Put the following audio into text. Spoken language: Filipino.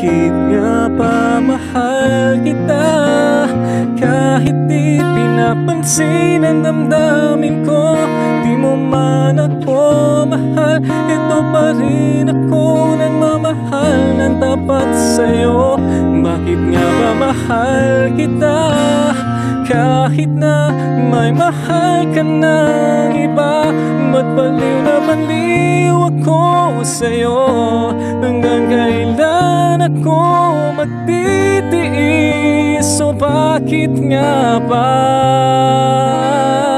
Bakit nga ba mahal kita? Kahit di pinapansin ang damdamin ko, di mo man ako mahal, ito pa rin ako nagmamahal ng tapat sa'yo. Bakit nga ba mahal kita? Kahit na may mahal ka ng iba, ba't baliw na baliw ako sa'yo? Hanggang kailan ako magtitiis? So bakit nga ba?